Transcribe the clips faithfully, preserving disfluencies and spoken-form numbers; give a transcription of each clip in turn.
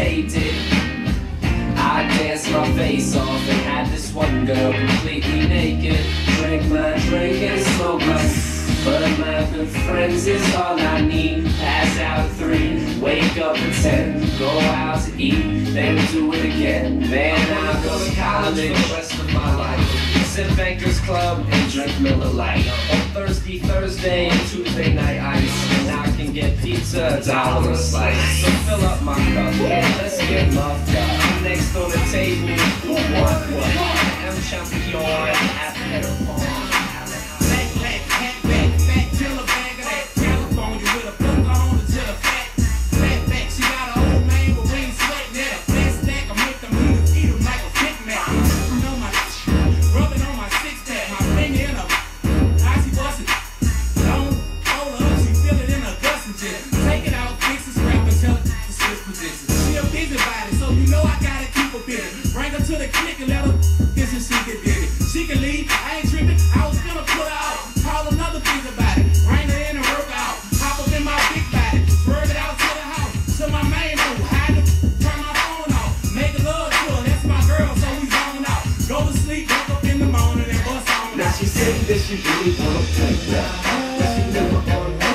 they did. I danced my face off and had this one girl completely naked. Drink my drink and smoke my, but my good friends is all I need. Pass out at three, wake up at ten, go out to eat, then do it again. Then I'll go to college for the rest of my life. Sit Bankers Club and drink Miller Lite. On Thursday, Thursday, and Tuesday night ice. And I can get pizza, a dollar a slice. So fill up my cup, let's get muffed up. I'm next on the table, who want what? I'm champion at Pettipon. Black, black, hat, back, back, till a bag of that California with a book on to the fat. Fat, back, she got a old man, but we ain't sweating that. A fat stack, I make them eaters eat them like a Big Mac. You know my rubbing on my six pack, my finger in a how she bust it. Don't hold her up, she feel it in her guts and shit. Take it out, fix it, scrap and tell it to switch position. She a busybody, so you know I gotta keep her busy. Bring her to the click and let her this and she can dig it. She can leave, I ain't tripping, I was gonna put her out. Call another busybody, bring her in and work out. Hop up in my big body, swerve it out to the house. To my main room, hide the, turn my phone off. Make a love to her, that's my girl, so we zone out. Go to sleep, wake up in the morning and bust on. Now she said that she really wanna play now, but she never on this.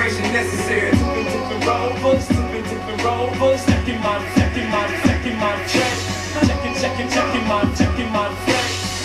preparation necessary. Tipping, tipping rovers, tipping, tipping rovers. Checking my, checking my, checking my check. Checking, checking, checking my, checking my check.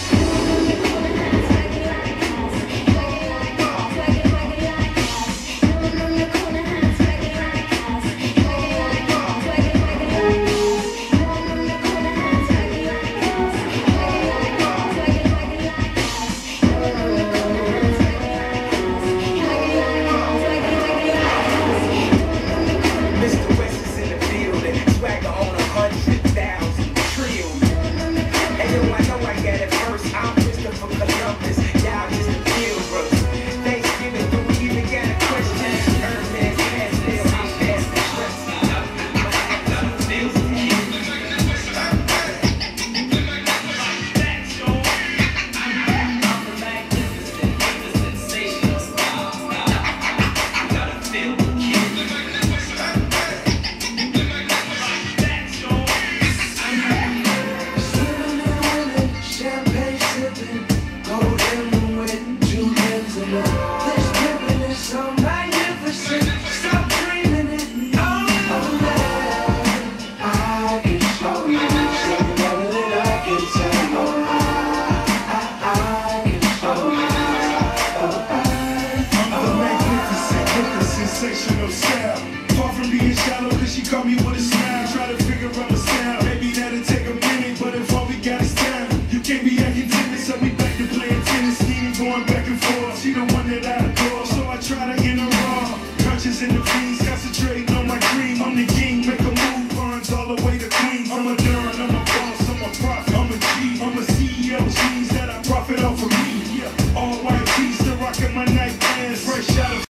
Sensational style. Far from being shallow, cause she caught me with a smile. Try to figure out my style. Maybe that'll take a minute, but if all we got is time, you can't be acting timid. So we back to playing tennis, even going back and forth. She the one that I adore, so I try to get her raw. Punches in the fiends, concentrating on my cream. I'm the king, make a move, burns all the way